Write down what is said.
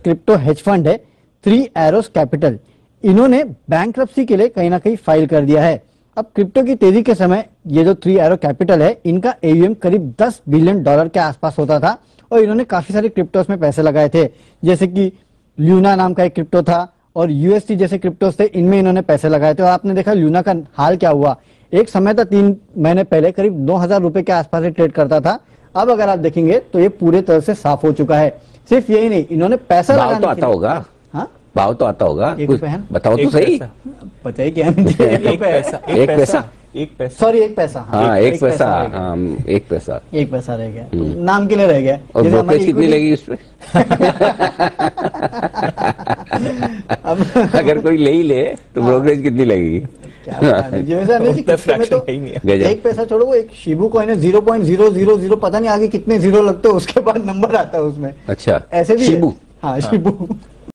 Crypto hedge fund है three arrows capital, इन्होंने bankruptcy के लिए कहीं ना कहीं फाइल कर दिया है। अब क्रिप्टो की तेजी के समय ये जो थ्री एरो कैपिटल है, इनका एयूएम करीब $10 बिलियन के आसपास होता था और इन्होंने काफी सारे क्रिप्टोस में पैसे लगाए थे, जैसे कि ल्यूना नाम का एक क्रिप्टो था और यूएसटी जैसे क्रिप्टोस थे, इनमें इन्होंने पैसे लगाए थे। और आपने देखा ल्यूना का हाल क्या हुआ, एक समय था 3 महीने पहले करीब 9,000 रुपए के आसपास ट्रेड करता था। अब अगर आप देखेंगे तो ये पूरे तरह से साफ हो चुका है। सिर्फ यही नहीं, इन्होंने पैसा भाव तो आता होगा, हाँ भाव तो आता होगा, एक कुछ रुपए है? बताओ तो सही। बताइए क्या एक पैसा, एक पैसा, एक पैसा, सॉरी एक पैसा, हाँ एक पैसा, रह गया। हाँ एक पैसा, एक पैसा रह गया, नाम के लिए रह गया। और जैसे ब्रोकरेज हमारी कितनी equity- लगी इस पे? अब अगर कोई ले ही ले तो ब्रोकरेज कितनी लगेगी? क्या पता नहीं, जैसे नहीं, उतना क्रिप्टो में तो fraction है ही नहीं है। गजब। एक पैसा छोड़ो, वो एक शिबू कॉइन है 0.000 पता नहीं आगे कितने जीरो लगते हैं, उसके बाद नंबर आता है उसमें। अच्छा, ऐसे भी है। शिबू। हाँ शिबू।